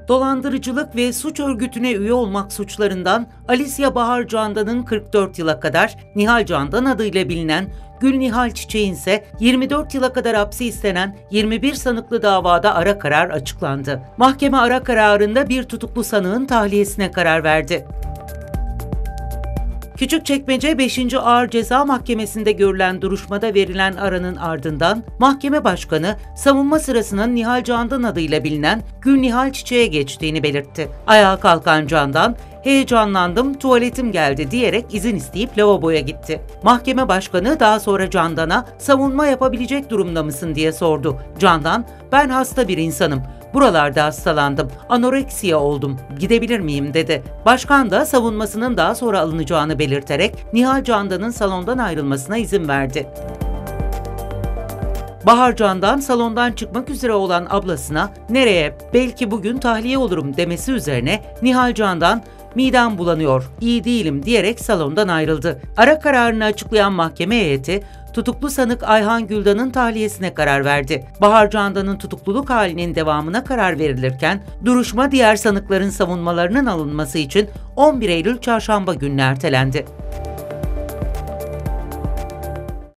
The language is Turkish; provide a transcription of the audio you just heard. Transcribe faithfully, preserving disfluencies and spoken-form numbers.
Dolandırıcılık ve suç örgütüne üye olmak suçlarından Alicia Bahar Candan'ın kırk dört yıla kadar, Nihal Candan adıyla bilinen Gül Nihal Çiçek'in ise yirmi dört yıla kadar hapsi istenen yirmi bir sanıklı davada ara karar açıklandı. Mahkeme ara kararında bir tutuklu sanığın tahliyesine karar verdi. Küçükçekmece beşinci Ağır Ceza Mahkemesi'nde görülen duruşmada verilen aranın ardından mahkeme başkanı savunma sırasının Nihal Candan adıyla bilinen Gül Nihal Çiçek'e geçtiğini belirtti. Ayağa kalkan Candan, "Heyecanlandım, tuvaletim geldi" diyerek izin isteyip lavaboya gitti. Mahkeme başkanı daha sonra Candan'a "Savunma yapabilecek durumda mısın?" diye sordu. Candan, "Ben hasta bir insanım. Buralarda hastalandım, anoreksiya oldum, gidebilir miyim?" dedi. Başkan da savunmasının daha sonra alınacağını belirterek Nihal Candan'ın salondan ayrılmasına izin verdi. Bahar Candan salondan çıkmak üzere olan ablasına "Nereye, belki bugün tahliye olurum" demesi üzerine Nihal Candan "Midem bulanıyor, iyi değilim" diyerek salondan ayrıldı. Ara kararını açıklayan mahkeme heyeti, tutuklu sanık Ayhan Güldan'ın tahliyesine karar verdi. Bahar Candan'ın tutukluluk halinin devamına karar verilirken, duruşma diğer sanıkların savunmalarının alınması için on bir Eylül Çarşamba gününe ertelendi.